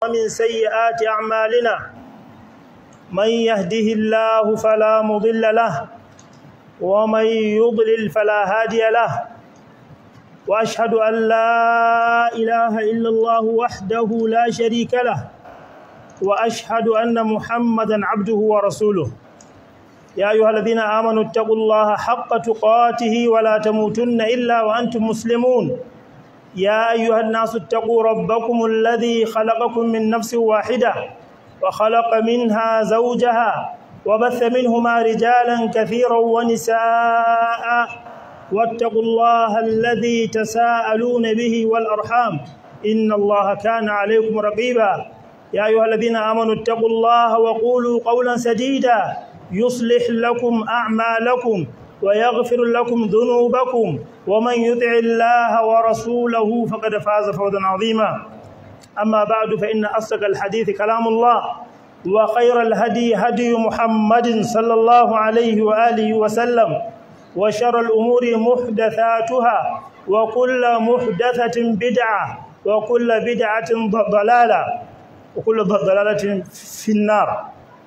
ومن سيئات أعمالنا من يهده الله فلا مضل له ومن يضلل فلا هادي له وأشهد أن لا إله إلا الله وحده لا شريك له وأشهد أن محمدًا عبده ورسوله يا أيها الذين آمنوا اتقوا الله حق تقاته ولا تموتن إلا وأنتم مسلمون يا أيها الناس اتقوا ربكم الذي خلقكم من نفس واحدة وخلق منها زوجها وبث منهما رجالا كثيرا ونساء واتقوا الله الذي تساءلون به والأرحام إن الله كان عليكم رقيبا يا أيها الذين آمنوا اتقوا الله وقولوا قولا سديدا يصلح لكم أعمالكم ويغفر لكم ذنوبكم ومن يطع الله ورسوله فقد فاز فوزا عظيما أما بعد فإن أصدق الحديث كلام الله وخير الهدي هدي محمد صلى الله عليه وآله وسلم وشر الأمور محدثاتها وكل محدثة بدعة وكل بدعة ضلالة وكل ضلالة في النار.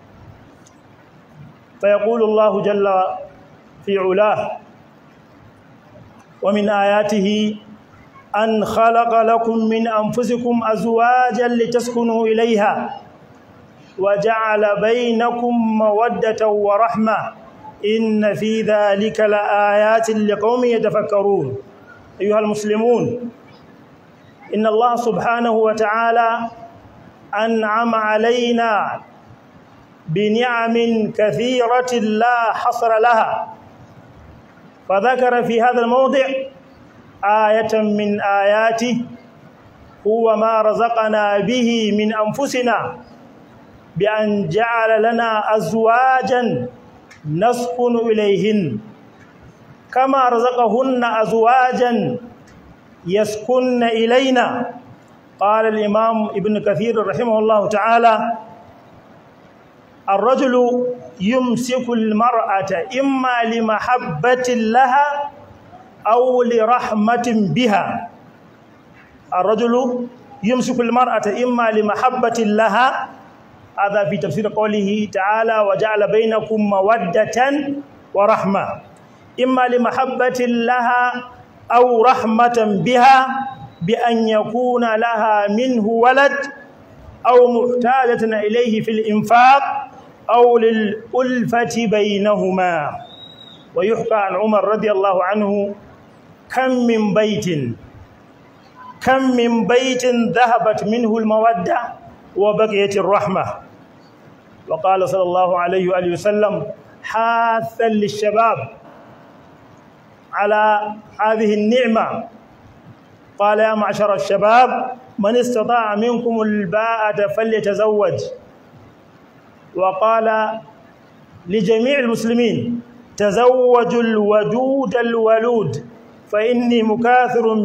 فيقول الله جل في علاه ومن آياته أن خلق لكم من أنفسكم أزواجا لتسكنوا إليها وجعل بينكم مودة ورحمة إن في ذلك لآيات لقوم يتفكرون. أيها المسلمون، إن الله سبحانه وتعالى أنعم علينا بنعم كثيرة لا حصر لها، فذكر في هذا الموضع آية من آياته هو ما رزقنا به من أنفسنا بأن جعل لنا أزواجا نسكن إليهن كما رزقهن أزواجا يسكن إلينا. قال الإمام ابن كثير رحمه الله تعالى: الرجل يمسك المرأة إما لمحبة لها أو لرحمة بها. الرجل يمسك المرأة إما لمحبة لها، هذا في تفسير قوله تعالى: وجعل بينكم مودة ورحمة، إما لمحبة لها أو رحمة بها بأن يكون لها منه ولد أو محتاجة إليه في الإنفاق أو للألفة بينهما. ويحكى عن عمر رضي الله عنه: كم من بيت ذهبت منه المودة وبقيت الرحمة. وقال صلى الله عليه وآله وسلم حاثا للشباب على هذه النعمة، قال: يا معشر الشباب من استطاع منكم الباءة فليتزوج. وقال لجميع المسلمين: تزوجوا الودود الولود فإني مكاثر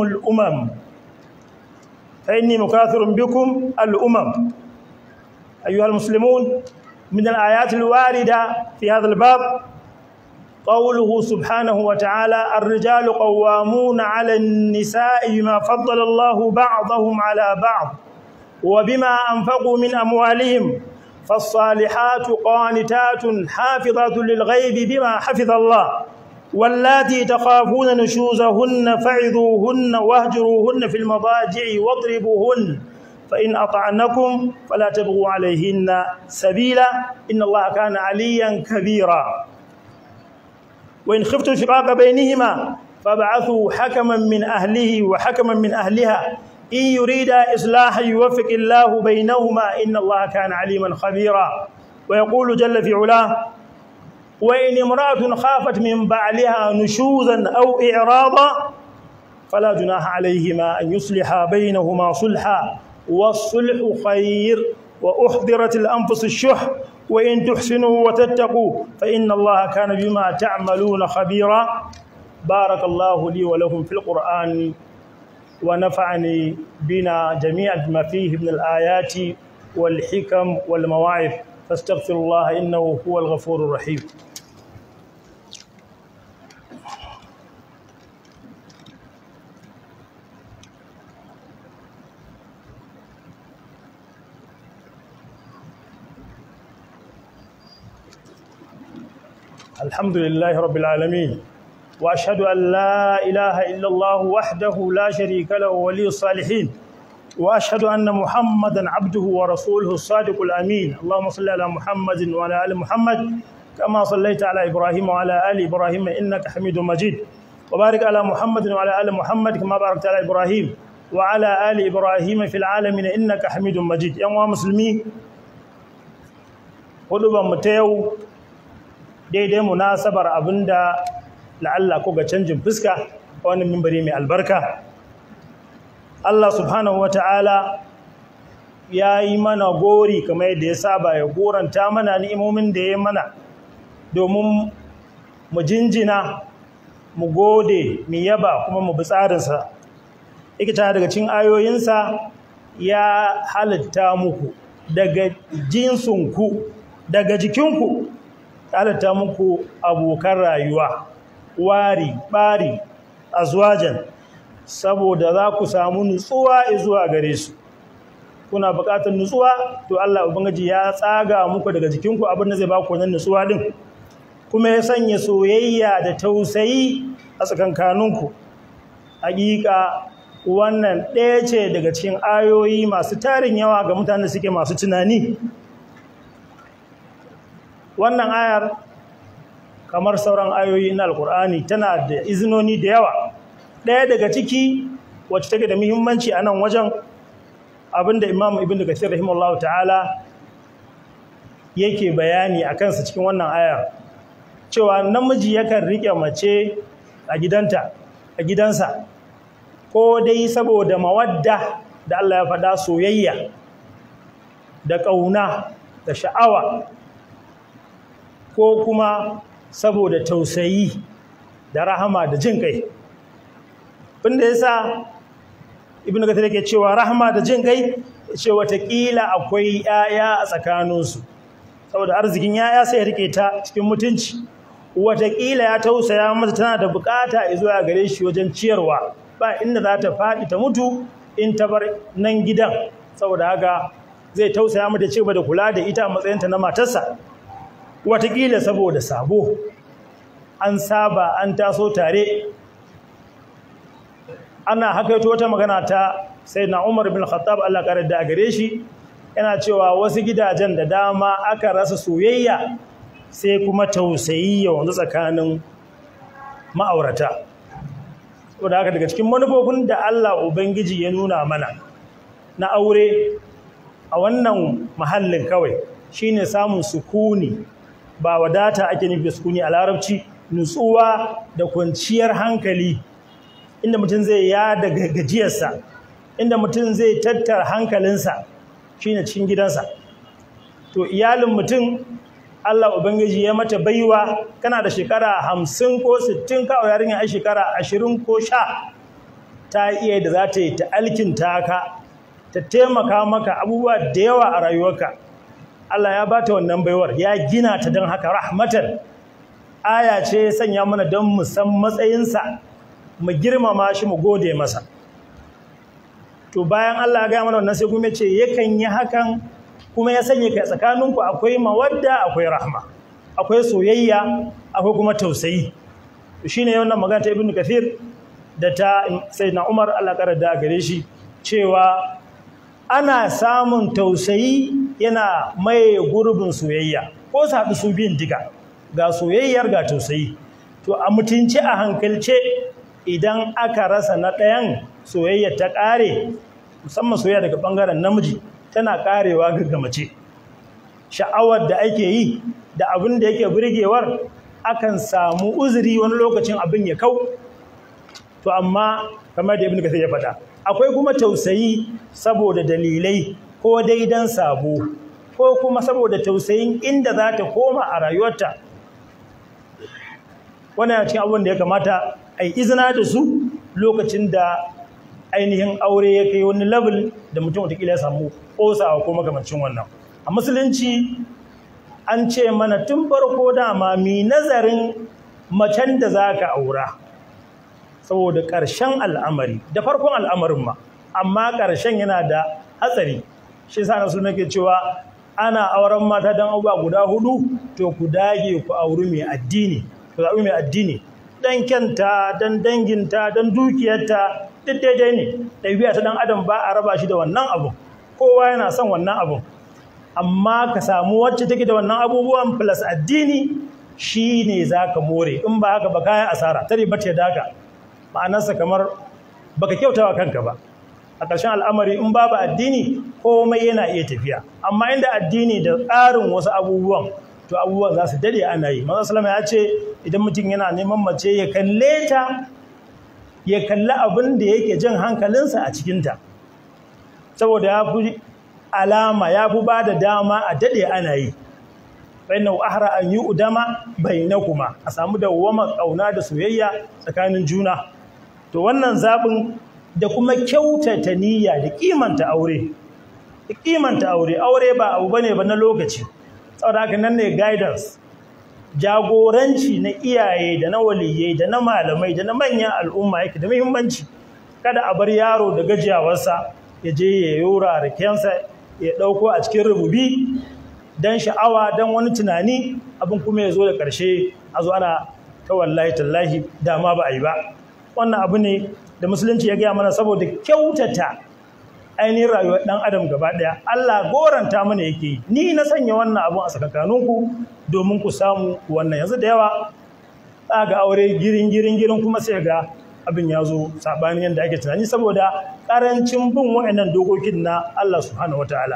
بكم الأمم. أيها المسلمون، من الآيات الواردة في هذا الباب قوله سبحانه وتعالى: الرجال قوامون على النساء بما فضل الله بعضهم على بعض وبما أنفقوا من أموالهم فالصالحات قانتات حافظات للغيب بما حفظ الله واللاتي تخافون نشوزهن فعظوهن واهجروهن في المضاجع واضربوهن فإن أطعنكم فلا تبغوا عليهن سبيلا إن الله كان عليا كبيرا. وإن خفتم شقاق بينهما فابعثوا حكما من أهله وحكما من أهلها إن يريدا إصلاحا يوفق الله بينهما إن الله كان عليما خبيرا. ويقول جل في علاه: وإن امرأة خافت من بعلها نشوزا أو إعراضا فلا جناح عليهما أن يصلحا بينهما صلحا والصلح خير وأحضرت الأنفس الشح وإن تحسنوا وتتقوا فإن الله كان بما تعملون خبيرا. بارك الله لي ولكم في القرآن ونفعني بنا جميعا بما فيه من الآيات والحكم والمواعظ، فاستغفر الله إنه هو الغفور الرحيم. الحمد لله رب العالمين وأشهد أن لا إله إلا الله وحده لا شريك له ولي الصالحين وأشهد أن محمدا عبده ورسوله الصادق الأمين اللهم صل على محمد وعلى آل محمد كما صليت على إبراهيم وعلى آل إبراهيم إنك حميد مجيد وبارك على محمد وعلى آل محمد كما باركت على إبراهيم وعلى آل إبراهيم في العالمين إنك حميد مجيد يا مسلمين hudubar mu ta yau daidai munasabar abinda la'alla ko ga canjin fuska a wannan minbari mai albarka Allah subhanahu wataala ya yi mana gori kamar yadda ya saba ya goranta mana ni'imomin da ya mana domin mu jinjina mu gode mu yaba kuma mu bi tsarinsa yake ta daga cikin ayoyinsa ya halitta muku daga jinsinku daga jikinku halitta muku abokan rayuwa wari bari azwajan saboda za ku samu nutsuwa zuwa gare su kuna buƙatar nutsuwa to Allah ubangiji ya tsaga muku daga jikinku abin da zai ba ku wannan nutsuwa din kuma ya sanya soyayya da tausayi a tsakankaninku hakika wannan ɗaya ce daga cikin ayoyi masu tarin yawa ga mutanen da suke masu tunani wannan ayar kamar sauran ayoyi na alkur'ani tana da izinoni da yawa ɗaya daga ciki wacce take da muhimmanci a nan wajen abinda imam ibn kathir rahimahullahu ta'ala yake bayani a kansa cikin wannan ayar cewa namiji yakan rike mace a gidansa ko dai saboda mawadda da Allah ya faɗa soyayya da ƙauna da sha'awa ko kuma saboda tausayi da rahama da jin kai inda yasa ibnu kathir yake cewa rahama da jin kai ce watakila akwai yaya a tsakaninsu saboda arzikin yaya sai ya rike ta cikin mutunci watakila ya tausaya mata tana da bukata zuwa gare shi wajen ciyarwa ba inda za ta faɗi ta mutu in ta bar nan gidan saboda haka zai tausaya mata ce ba da kula da ita a matsayinta na matarsa watakila saboda sabo an saba an taso tare ana hakaito wata magana ta sayyidina Umar bin Khattab Allah kare da gare shi yana cewa wasu gidajen da dama aka rasa soyayya sai kuma tausayi ya wanzu tsakanin ma'aurata saboda haka daga cikin manufofin da Allah ubangiji ya nuna mana na aure a wannan mahallin kawai shine samun sukuni ba wadata ake nufi sukuni a larabci nutsuwa da kwanciyar hankali inda mutum zai yada gajiyarsa inda mutum zai tattara hankalinsa shine cikin gidansa to iyalin mutum Allah ubangiji ya mata baiwa kana da shekara 50 ko 60 ka yarinya ai shekara 20 ko 10 ta iya da za ta yi ta alkinta ka ta taimaka maka abubuwa da yawa a rayuwarka Allah ya bata wannan baiwar ya gina ta don haka rahmatan aya ce sanya mana don mu san matsayinsa mu girmama shi mu gode masa to bayan Allah ya ga mana wannan sai kuma ce yakan yi hakan kuma ya sanya kai tsakaninku akwai mawadda akwai rahma akwai soyayya akwai kuma tausayi shine wannan magana ta Ibn Kathir da ta Sayyidina Umar Allah ya da gare shi cewa ana samun tausayi yana maye gurbin soyayya ko su haɗu su biyun diga ga soyayyar ga tausayi to a mutunci a hankalce idan aka rasa na ɗayan soyayya ta ƙare musamman soyayya daga ɓangaren namiji tana ƙarewa ga mace sha'awar da ake yi da abin da yake burgewar akan samu uzuri wani lokacin abin ya kau to amma kamar da Ibn Kathir ya faɗa akwai kuma tausayi saboda dalilai ko dai dan sabo ko kuma saboda tausayin inda za ta koma a rayuwarta wannan cikin abin da ya kamata a yi izina da su lokacin da ainihin aure ya kai wani level da mutum watakila ya samu ƙosawa ko makamancin wannan a musulunci an ce mana tun farko dama mi nazarin macen da za ka aura saboda ƙarshen al'amari da farkon al'amarin ma amma ƙarshen yana da hatsari shi sa nasu nake cewa ana auren mata don abubuwa guda 4 to ku dage ku auri mai addini, ku zaɓi mai addini dan kyanta, dan danginta, dan dukiyarta duk daidai ne. Ɗabi'a ta dan adam ba a raba shi da wannan abu, kowa yana son wannan abu, amma ka samu wacce take da wannan abubuwan plus addini shine zaka more. In ba haka ba kai asara, tare bace daga ma'anarsa kamar baka kyautawa kanka ba. A ƙarshen al'amari in babu addini komai yana iya tafiya, amma inda addini da tsarin wasu abubuwan to abubuwan za su dade ana yi. Manzon sallama ya ce idan mutum yana neman mace ya kalle ta, ya kalli abin da yake jan hankalinsa a cikinta, saboda ya fi alama, ya fi ba da dama a dade ana yi. Bainahu ahra an yu'dama bainakuma, a samu dawwama kauna da soyayya tsakanin juna. To wannan zabin da kuma kyautata niyya da kimanta aure, aure ba abu bane ba na lokaci. Saboda haka nan ne guidance, jagoranci na iyaye da na waliyai da na malamai da na manyan al'umma yake da muhimmanci. Kada a bar yaro da gajiyawarsa ya je ya yora rakensa ya dauko a cikin rububi dan sha'awa, dan wani tunani, abin kuma ya zo da ƙarshe a zo ana ta wallahi tallahi dama ba a yi ba. Wannan abu ne da musulunci ya gaya mana saboda kyautata ainihin rayuwar ɗan adam gaba ɗaya. Allah goranta mana yake yi, ni na sanya wannan abun a tsakankaninku domin ku samu wannan. Yanzu da yawa za ga aure girin kuma sai ga abin ya zo saɓanin yadda ake tunani saboda ƙarancin bin wa'annan dokokin na Allah subhanahu wataala.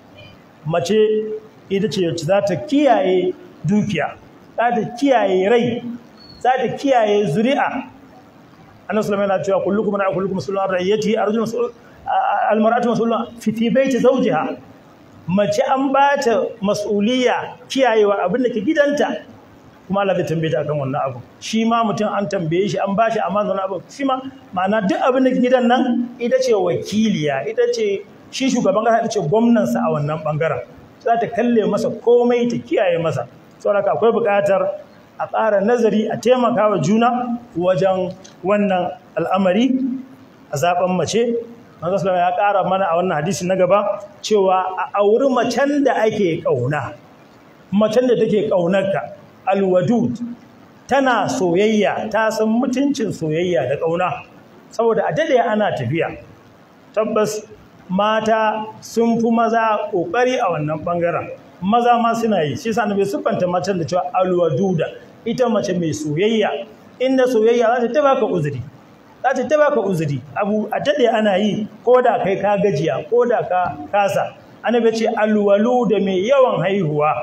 Mace ita ce wacce za ta kiyaye dukiya, za ta kiyaye rai, za ta kiyaye zuri'a. Annabi sallallahu alaihi wasallam yana cewa kullukum ra'a kullukum mas'ulun an ra'iyatihi, arjulu mas'ul al-mar'atu mas'ulun fi baiti zawjiha. Mace an ba ta mas'uliyya kiyayewa abin da ke gidanta, kuma Allah zai tambaye ta akan wannan abu. Shi ma mutum an tambaye shi, an bashi amanar wannan abu. Shi ma ma'ana duk abin da ke gidan nan ita ce wakiliya, ita ce shi shugaban kasa, ita ce gwamnansa a wannan bangaren. Za ta kalle masa komai, ta kiyaye masa. Saboda akwai buƙatar a ƙara nazari, a taimaka wa juna wajen wannan al'amari a zaben mace. Manzo sallallahu ya ƙara mana a wannan hadisi na gaba cewa a auri macen da ake ƙauna, macen da take ƙaunarka, alwadud, tana soyayya, ta san mutuncin soyayya da ƙauna, saboda a dade ana tafiya. Tabbas mata sun fi maza ƙoƙari a wannan ɓangaren, maza ma suna yi. Shi yasa annabi siffanta macen da cewa alwaduda, ita mace mai soyayya. Inda soyayya za ta baka uzuri, za ta baka uzuri. Abu a dade ana yi, ko da kai ka gajiya, ko da ka kasa. Annabi ce alwaluda mai yawan haihuwa,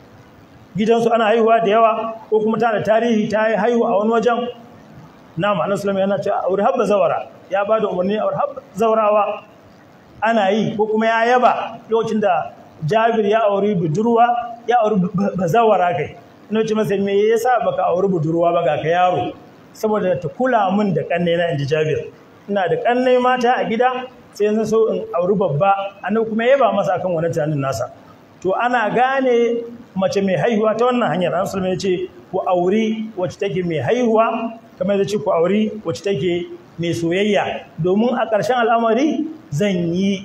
gidansu ana haihuwa da yawa, ko kuma ta da tarihi ta yi haihu a wani wajen. Na ma'anar sulama yana cewa aure habba zawara, ya ba da umarni aure habba zawarawa ana yi, ko kuma ya yaba lokacin da Jabir ya auri budurwa, ya auri bazawara kai. Ina ce masa me yasa baka auri budurwa ba ga ka yaro? Saboda ta kula min da kannai na, inji Jabir. Ina da kannai mata a gida, sai yanzu so in auri babba. Annabi kuma yaba masa akan wannan tunanin nasa. To ana gane mace mai haihuwa ta wannan hanyar. Annabi sallallahu alaihi wasallam ya ce ku auri wacce take mai haihuwa, kamar ya ce ku auri wacce take mai soyayya, domin a ƙarshen al'amari zan yi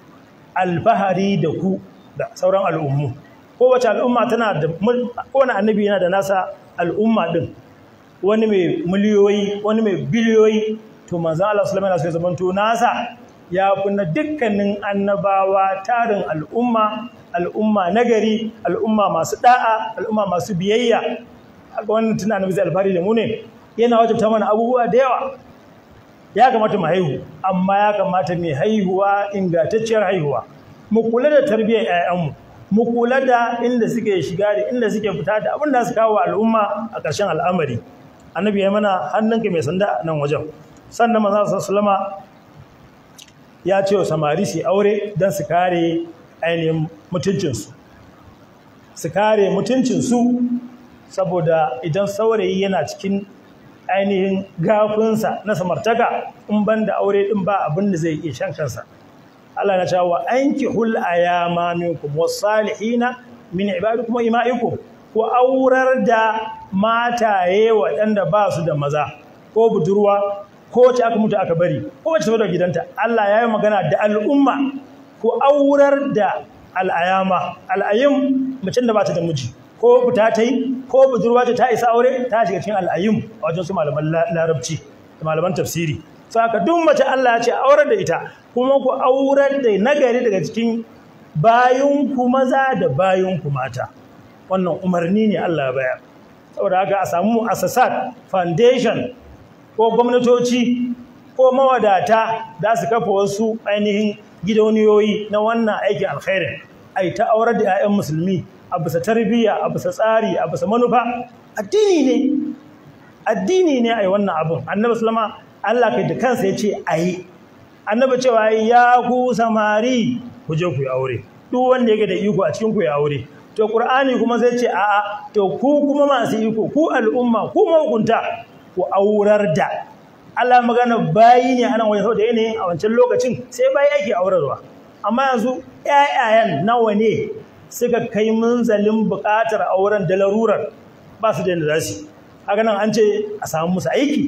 alfahari da ku da sauran al'ummu. Kowace al'umma tana da, kowane annabi yana da nasa al'umma din, wani mai miliyoyi, wani mai biliyoyi. To manzon Allah sallallahu alaihi wasallam zamanto nasa ya kunna dukkanin annabawa tarin al'umma, al'umma nagari, al'umma masu da'a, al'umma masu biyayya. Haka wannan tuna annabi zai alfahari da mu ne, yana wajibta mana abubuwa da yawa. Ya kamata mu haihu, amma ya kamata mai haihuwa ingantacciyar haihuwa. Mu kula da tarbiyyar ƴaƴanmu, mu kula da inda suke shiga da inda suke fita da abin da su kawo al'umma a ƙarshen al'amari. Annabi ya mana hannunka mai sanda nan wajen. Sannan manzo sallama ya ce wa samari su aure don su kare ainihin mutuncinsu, su kare mutuncinsu, saboda idan saurayi yana cikin ainihin gafinsa na samartaka, in ban da aure din ba abin da zai iya shan kansa. Allah na cewa ankihul ayama minkum was-salihina min ibadikum wa ima'ikum, ku aurar da mataye waɗanda ba su da maza, ko budurwa, ko ce aka mutu aka bari, ko wace ta gidanta. Allah ya yi magana da al'umma, ku aurar da al'ayama al'ayim mutum da ba ta da miji ko fita ta yi ko budurwa ta isa aure ta shiga cikin al'ayim a wajen su malaman larabci da malaman tafsiri saka duk mace Allah ya ce aurar da ita kuma ku aurar da nagari daga cikin bayinku maza da bayinku mata wannan umarni ne Allah ya bayar saboda haka a samu mu'assasat foundation ko gwamnatoci ko mawadata da su kafa wasu ainihin gidauniyoyi na wannan aikin alkhairin ai ta aurar da 'ya'yan musulmi a bisa tarbiyya a bisa tsari a bisa manufa addini ne ai wannan abun annabi sallama Allah kai da kansa yace ai annabi cewa ya ku samari ku je ku yi aure duk wanda yake da iko a cikin ku ya aure to qur'ani kuma zai ce a'a to ku kuma masu iko ku al'umma ku mahukunta ku aurar da Allah magana bayi ne anan wajen saboda yanayin a wancan lokacin sai bayi ake aurarwa amma yanzu ƴaƴayen nawa ne suka kai munzalin buƙatar auren da larurar ba su da yadda za su haka nan an ce a samu musu aiki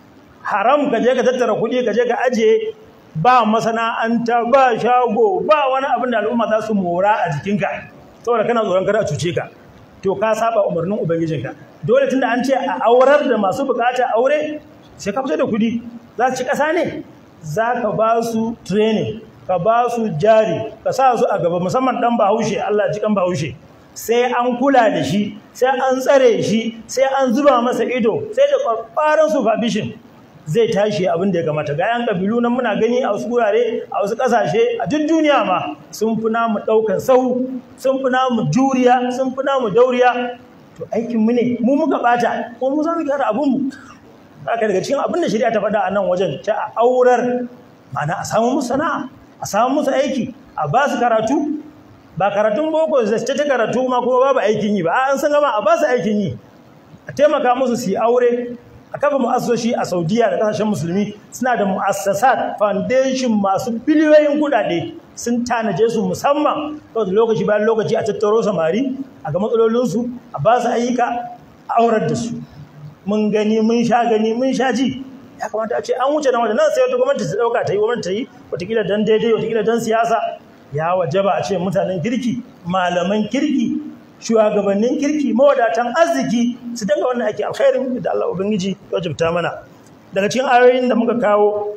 haram ka je ka tattara kuɗi ka je ka ajiye ba masana'anta ba shago ba wani abin da al'umma za su mora a jikinka saboda kana tsoron kada a cuce ka to ka saba umarnin ubangijinka dole tunda an ce a aurar da masu buƙatar aure sai ka fito da kuɗi za su ci ƙasa ne za ka ba su training ka ba su jari ka sa su a gaba musamman ɗan bahaushe Allah ji kan bahaushe sai an kula da shi sai an tsare shi sai an zuba masa ido sai da ƙwaƙwaran supervision zai tashi abin da ya kamata ga 'yan ƙabilu nan muna gani a wasu gurare a wasu ƙasashe a duk duniya ma sun fi namu ɗaukan sahu sun fi namu juriya sun fi namu dauriya to aikinmu ne mu muka ɓata ko mu za mu gyara abinmu haka daga cikin abin da shari'a ta faɗa a nan wajen ta a aurar ma'ana a samu musu sana'a a samu musu aiki a ba su karatu ba karatun boko zai ta karatu ma kuma babu aikin yi ba an san gama a ba su aikin yi a taimaka musu su yi aure a kafa mu'assasoshi a Saudiya da kasashen musulmi suna da mu'assasat foundation masu biliyoyin kuɗaɗe sun tanaje su musamman saboda lokaci bayan lokaci a tattaro samari a ga matsalolinsu a ba su ayyuka a aurar da su mun gani mun sha ji ya kamata a ce an wuce nan wajen nan sai wata gwamnati ta dauka ta yi gwamnati ta yi wataƙila dan daidai wataƙila dan siyasa ya wajaba a ce mutanen kirki malaman kirki shugabannin kirki mawadatan arziki su danga wannan ake alkhairin da Allah ubangiji ya wajabta mana daga cikin ayoyin da muka kawo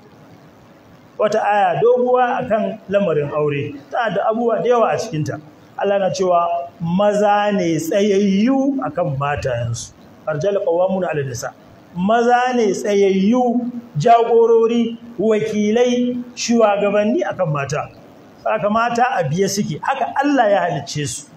wata aya doguwa akan lamarin aure ta da abubuwa da yawa a cikin ta Allah na cewa maza ne tsayayyu akan matayensu arjal qawamuna 'ala nisa maza ne tsayayyu jagorori wakilai shugabanni akan mata saka mata a biye suke haka Allah ya halicce su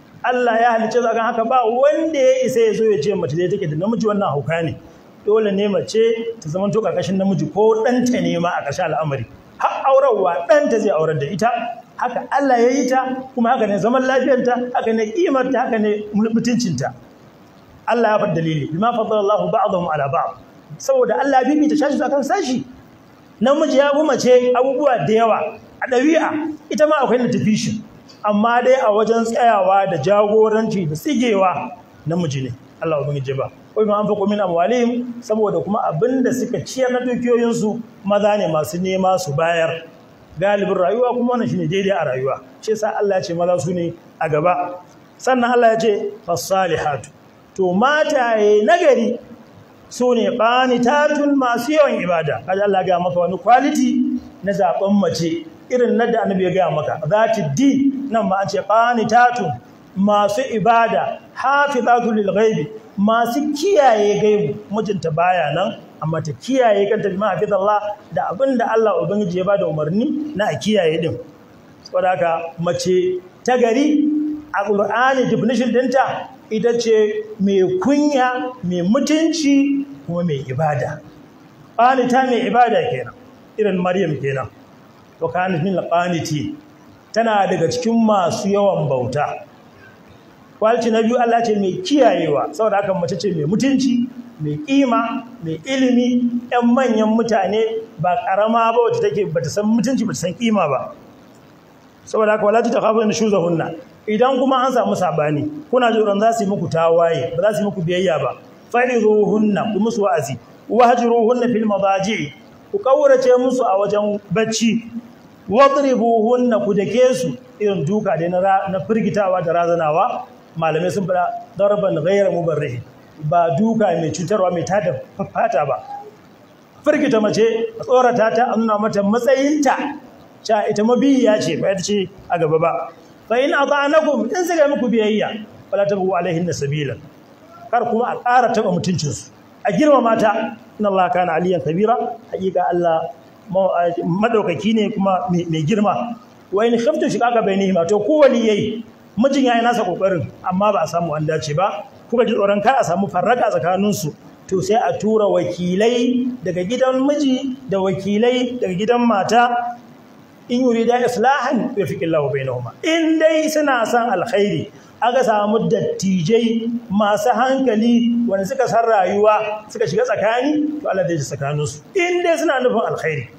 akan haka ba wanda ya isa ya zo ya ce mace dai take da namiji wannan hauka ne dole ne mace ta zama to karkashin namiji ko danta ne ma a ƙarshen al'amari har aurarwa danta zai aurar da ita haka Allah ya yi ta kuma haka ne zaman lafiyarta haka ne kimarta haka ne mutuncinta Allah ya faɗi dalili bima faddala Allahu ba'dahum ala ba'd saboda Allah bibi ta shashi akan sashi namiji ya bi mace abubuwa da yawa a ɗabi'a ita ma akwai na tafi shi amma dai a wajen tsayawa da jagoranci da tsigewa namiji ne Allah ubangiji ba ko ma anfaqu min amwalihim saboda kuma abinda suka ciyar na dukiyoyinsu maza ne masu nema su bayar galibin rayuwa kuma wannan shine daidai a rayuwa shi yasa Allah ya ce maza su ne a gaba sannan Allah ya ce fasalihatu to mataye nagari su ne qanitatun masu yawan ibada kaji Allah ga maka wani quality na zaben mace irin da annabi ya ga maka zati di nan ma an ce qanitatun masu ibada hafizatul lil ghaibi masu kiyaye gaibu mijinta baya nan amma ta kiyaye kanta bi mahafizallah da abinda Allah ubangiji ya bada umarni na a kiyaye din saboda haka mace ta gari a Qur'ani definition dinta ita ce mai kunya mai mutunci kuma mai ibada qanita mai ibada kenan irin Maryam kenan to kanat min alqaniti tana daga cikin masu yawan bauta kwalci na biyu Allah ce mai kiyayewa saboda haka mace ce mai mutunci mai kima mai ilimi ɗan manyan mutane ba karama ba wacce take bata san mutunci bata san kima ba saboda haka wala takhafuna shuzahunna idan kuma an samu sabani kuna joran za su yi muku tawaye ba za su yi muku biyayya ba fariruhunna ku musu wa'azi wahjuruhunna fil madaji ku kaurace musu a wajen bacci wadribuhunna ku dake su irin duka dai na firgitawa da razanawa malamai sun fada darban ghayra mubarrih ba duka mai cutarwa mai tada fata ba firgita mace a tsorata ta nuna mata matsayinta cha ita mabiya ce ba ita ce a gaba ba fa in ata'anakum in suka muku biyayya fala tabu alaihinna sabila kar kuma a ƙara taba mutuncin su a girma mata inna Allah kana aliyan kabira hakika Allah madaukaki ne kuma mai girma wa in khaftu shiqaqa bainihima to ko waliyai mijin yayi nasa kokarin amma ba a samu an dace ba kuka ji tsoron kar a samu farraka tsakanin su to sai a tura wakilai daga gidan miji da wakilai daga gidan mata in yurida islahan yafiqillahu bainahuma in dai suna son alkhairi aka samu dattijai masu hankali wanda suka san rayuwa suka shiga tsakani to Allah zai ji tsakaninsu in dai suna nufin alkhairi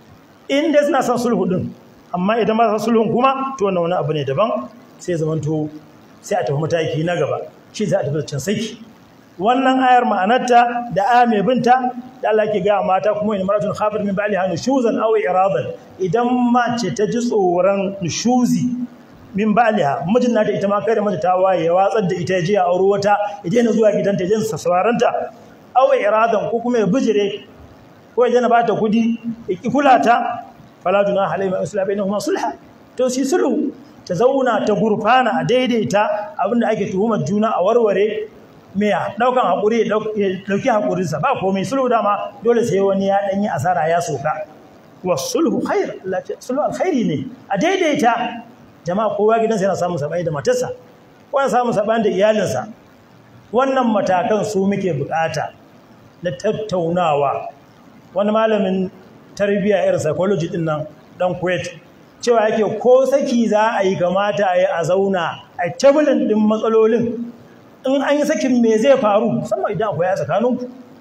in dai suna son sulhu din amma idan ba san sulhun kuma to wannan wani abu ne daban sai zamanto sai a tafi mataki na gaba shi za a tafi can saki wannan ayar ma'anarta da aya mai binta da Allah ke ga mata kuma in maratun khafir min ba'liha nushuzan aw iradan idan mace ta ji tsoron nushuzi min ba'liha mijin nata ita ma kai mata ta waye ya watsar da ita je a auro wata idan na zuwa gidanta je sa sauraranta aw iradan ko kuma ya bijire ko ya na bata kudi ki kula ta fala junaha alayhi isla bainahuma sulha to si sulhu ta zauna ta gurfana a daidaita abinda ake tuhumar juna a warware me daukan hakuri dauki hakurinsa ba komai sulhu dama dole sai wani ya danyi asara ya soka wasulhu khair Allah ce sulhu alkhairi ne a daidaita jama'a kowa gidansa yana samun sabani da matarsa ko yana samun sabani da iyalinsa wannan matakan su muke bukata na tattaunawa wani malamin tarbiyya irin psychology din nan dan Kuwait cewa yake ko saki za a yi kamata a yi a zauna a tabulin din matsalolin in an yi sakin me zai faru musamman idan akwai tsakaninku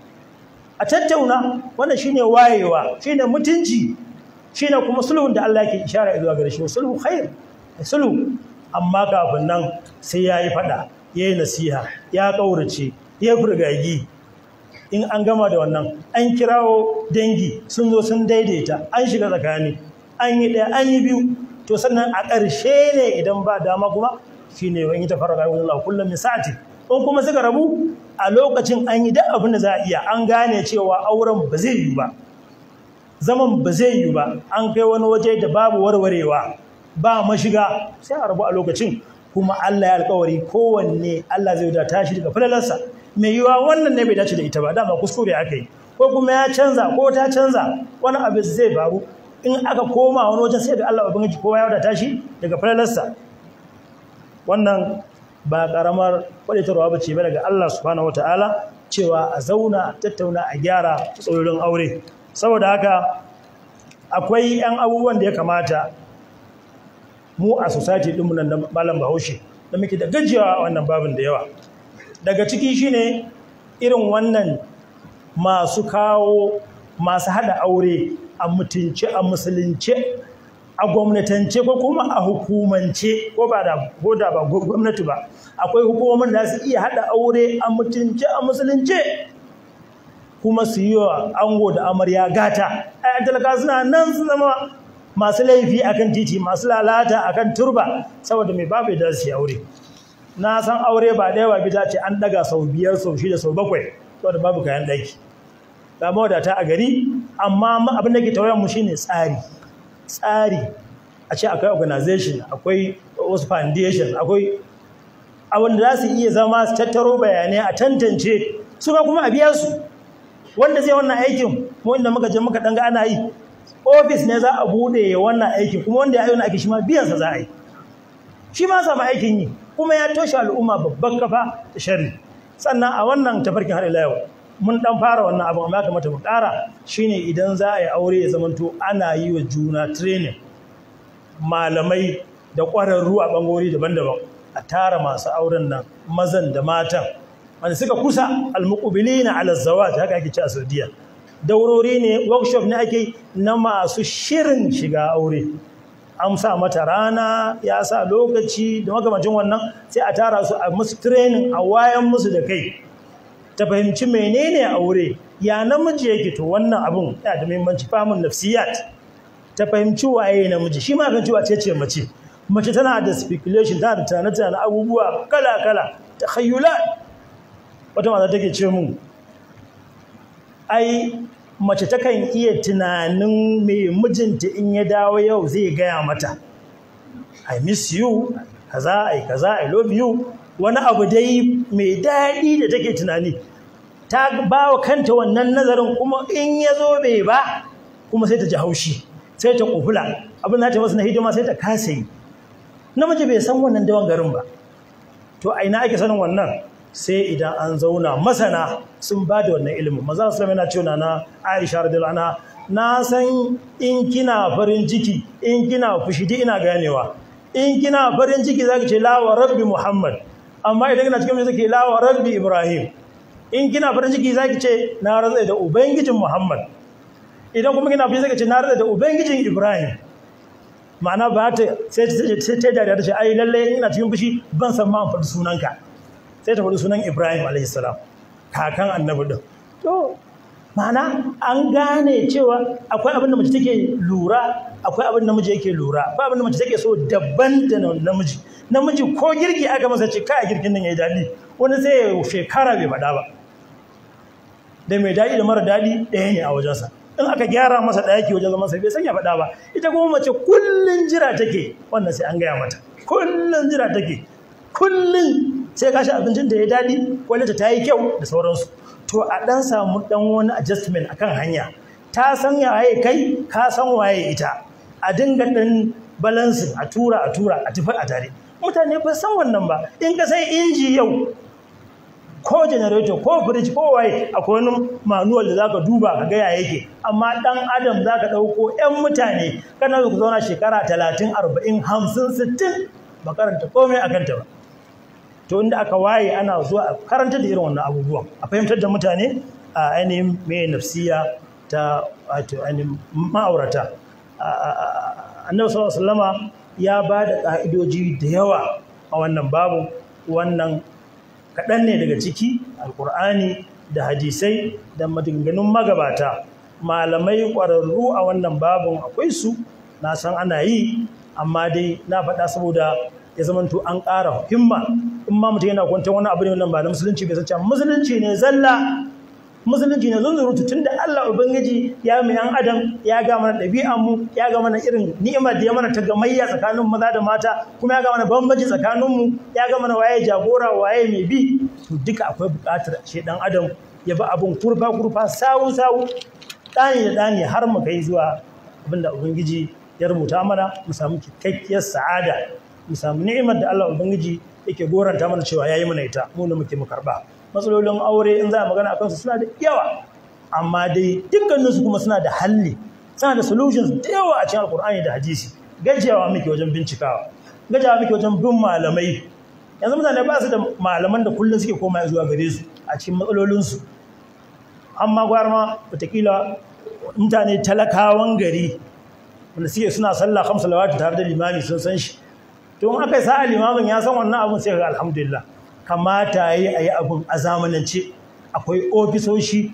a tattauna wannan shine wayewa shine mutunci shine kuma sulhun da Allah yake ishara zuwa gare shi sulhu khair sulhu amma kafin nan sai yayi fada yayi nasiha ya kaurace ya furgagi in an gama da wannan an kirawo dangi sun zo sun daidaita an shiga tsakani an yi daya an yi biyu to sannan a ƙarshe ne idan ba dama kuma shine wani ta fara rayuwar Allah kullum min sa'ati in kuma suka rabu a lokacin an yi duk abin da za a iya an gane cewa auren ba zai yi ba zaman ba zai yi ba an kai wani waje da babu warwarewa ba mashiga sai a rabu a lokacin kuma Allah ya alƙawari kowanne Allah zai wadata shi daga falalarsa mai yiwa wannan ne bai dace da ita ba dama kuskure aka yi ko kuma ya canza ko ta canza wani abu zai faru in aka koma wani wajen sai da Allah ubangiji kowa ya wadata shi daga falalarsa wannan ba karamar kwadatarwa bace ba daga Allah subhanahu wataala cewa a zauna tattauna a gyara tsoron aure saboda haka akwai yan abubuwan da ya kamata mu a society din mu nan da malam Bahaushe da muke da gajiyawa wannan babin da yawa daga ciki shine irin wannan masu kawo masu hada aure a mutunce a musulunce a gwamnatance ko kuma a hukumance ko da ba gwamnati ba akwai hukumomin da su iya hada aure a mutunce a musulunce kuma su yi wa ango da amarya gata ai talaka suna nan su zama masu laifi akan titi masu lalata akan turba saboda mai babu da su aure na san aure ba da yawa bita ce an daga sau 5 sau 6 sau 7 saboda babu kayan daki ga mawadata a gari amma abin da ke tawayan mu shine tsari a ce akwai organization akwai wasu foundation akwai abin da za su iya zama su tattaro bayanai a tantance su ma kuma a biya su wanda zai wannan aikin mu inda muka je muka danga ana yi office ne za a bude wannan aikin kuma wanda ya yi wannan aikin shi ma biyan sa za a yi shi ma samu aikin yi kuma ya toshe al'umma babban kafa da sharri sannan a wannan tafarkin har ila yau mun dan fara wannan abu amma kamata mu ƙara shine idan za a yi aure ya zamanto ana yi wa juna training malamai da ƙwararru a bangarori daban-daban a tara masu auren nan mazan da matan wanda suka kusa almuqbilina ala zawaj haka ake ci a Saudiya daurori ne workshop ne ake na masu shirin shiga aure an sa mata rana ya sa lokaci da magamacin wannan sai a tara su a musu training a wayan musu da kai ta fahimci menene aure ya namiji yake to wannan abun yana da muhimmanci fahimin nafsiyat ta fahimci waye namiji shi ma fahimci wace ce mace mace tana da speculation tana da tunane-tunane abubuwa kala-kala ta khayyula wata mata take ce mun ai mace takan iya tunanin mai mijinta in ya dawo yau zai gaya mata I miss you kaza I love you wani abu dai mai daɗi da take tunani ta ba wa kanta wannan nazarin kuma in ya zo bai ba kuma sai ta ji haushi sai ta kufula abin da ta masa na hidima sai ta kasa yi namiji bai san wannan dawan garin ba to a ina ake sanin wannan sai idan an zauna masana sun ba da wannan ilimin maza su yana cewa na Aisha radhiyallahu anha na san in kina farin ciki in kina fushi ina ganewa in kina farin ciki zaki ce la wa rabbi Muhammad amma idan kina cikin zaki la wa rabbi Ibrahim in kina farin ciki zaki ce na razai da ubangijin Muhammad idan kuma kina fushi zaki ce na razai da ubangijin Ibrahim ma'ana ba ta sai ta dariya ta ce ai lalle ina cikin fushi ban san ma faɗi sunanka sai ta faɗi sunan Ibrahim alayhi salam kakan annabi din to ma'ana an gane cewa akwai abin da mace take lura akwai abin da namiji yake lura akwai abin da mace take so daban da namiji ko girki aka masa ce kai girkin nan yayi dadi wani sai shekara bai faɗa ba da mai dadi da mara dadi ɗaya ne a wajensa in aka gyara masa ɗaki wajen zaman sa bai san ya faɗa ba ita kuma mace kullun jira take wannan sai an gaya mata kullun jira take kullun sai ka sha abincin da ya daɗi kwalita ta yi kyau da sauransu to a ɗan samu ɗan wani adjustment akan hanya ta san waye kai ka san waye ita a dinga ɗan balansin a tura a tafi a tare mutane ba san wannan ba in ka sai inji yau ko generator ko fridge ko waye akwai wani manual da zaka duba ka ga ya yake amma ɗan adam zaka ɗauko 'yan mutane kana ku zauna shekara 30 40 50 60 ba karanta komai akan ta ba to inda aka waye ana zuwa a karanta da irin wannan abubuwan a fahimtar da mutane a ainihin mai nafsiya ta wato ainihin ma'aurata annabi sallallahu alaihi wasallama ya ba da ka'idoji da yawa a wannan babu wannan kaɗan ne daga ciki alkur'ani da hadisai da maganganun magabata malamai ƙwararru a wannan babun akwai su na san ana yi amma dai na faɗa saboda ya zamanto an ƙara himma in ma mutum yana kwantar wani abu ne wannan ba na musulunci bai sace musulunci ne zalla musulunci ne zunzurutu tunda Allah ubangiji ya mu yan adam ya ga mana ɗabi'an mu ya ga mana irin ni'imar da ya mana ta gamayya tsakanin maza da mata kuma ya ga mana bambanci tsakanin mu ya ga mana waye jagora waye mai bi to duka akwai buƙatar shi dan adam ya bi abun kurfa sawu ɗani da ɗani har mu kai zuwa abinda ubangiji ya rubuta mana mu samu cikakkiyar sa'ada mu samu ni'imar da Allah ubangiji yake goranta mana cewa yayi mana ita mu ne muke mu karba matsalolin aure in za a magana akan su suna da yawa amma dai dukkanin su kuma suna da halli suna da solutions da yawa a cikin alkur'ani da hadisi gajiyawa muke wajen bincikawa gajiyawa muke wajen bin malamai yanzu mutane ba su da malaman da kullum suke koma zuwa gare su a cikin matsalolin su amma gwara ma wataƙila mutane talakawan gari wanda suke suna sallah 5 salawatu tare da limami sun san shi to in aka sa limamin ya san wannan abun sai ga alhamdulillah kamata yayi abun a zamanance akwai ofisoshi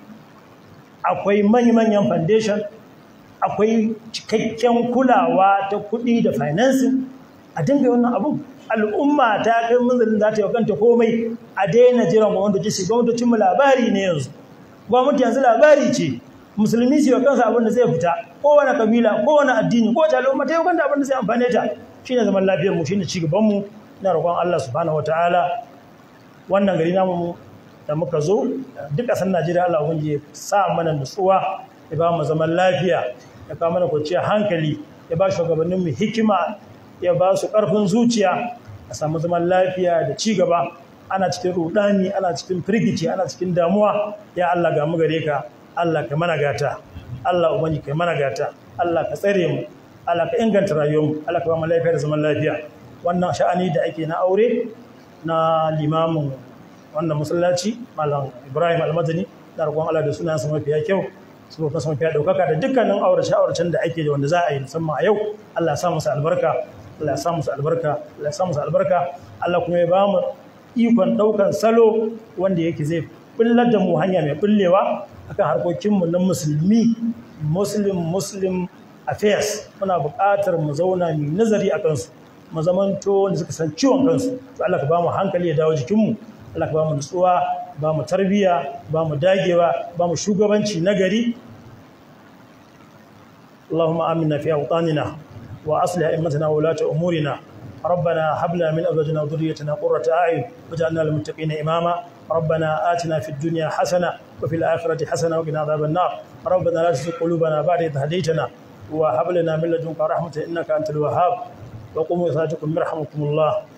akwai manyan foundation akwai cikakken kulawa ta kuɗi da financing a dinga wannan abun al'umma ta kai munzalin za ta yi kanta komai a daina jiran gwamnati ce gwamnatocin mu labari ne yanzu gwamnati yanzu labari ce musulmi ce kansa abin da zai fita kowane kabila kowane addini ko ta al'umma ta yi kanta abin da zai amfane ta shine zaman lafiyar mu shine cigaban mu ina roƙon Allah subhanahu wataala wannan gari namu da muka zo duk ƙasar Najeriya Allah ubangiji ya sa mana nutsuwa ya ba mu zaman lafiya ya kawo mana kwanciyar hankali ya ba shugabannin mu hikima ya ba su ƙarfin zuciya a samu zaman lafiya da cigaba ana cikin rudani ana cikin firgici ana cikin damuwa ya Allah ga mu gare ka Allah ka mana gata Allah ubangiji ka mana gata Allah ka tsare mu Allah ka inganta rayuwarmu Allah ka ba mu lafiya da zaman lafiya wannan sha'ani da ake na aure na limamin wannan masallaci Malam Ibrahim Al-Madani da roƙon Allah da sunansa mafiya kyau su ka san mafiya daukaka da dukkanin aurace-auracen da ake da wanda za a yi musamman a yau Allah ya sa musu albarka Allah ya sa musu albarka Allah ya sa musu albarka Allah kuma ya ba mu ikon daukan salo wanda yake zai bullar da mu hanya mai bullewa akan harkokin mu na musulmi muslim affairs muna buƙatar mu zauna mu nazari a kansu mu zamanto wanda suka san ciwon kansu to Allah ka ba mu hankali ya dawo jikinmu Allah ka ba mu nutsuwa ba mu tarbiya ba mu dagewa ba mu shugabanci nagari Allahumma aminna fi awtanina wa aslih a'immatana wa ulata umurina ربنا هب لنا من ازواجنا وذريتنا قرة اعين واجعلنا للمتقين اماما ربنا آتنا في الدنيا حسنه وفي الاخره حسنه وقنا عذاب النار ربنا لا تزغ قلوبنا بعد إذ هديتنا وهب لنا من لدنك رحمه انك انت الوهاب وقوموا صلاتكم يرحمكم الله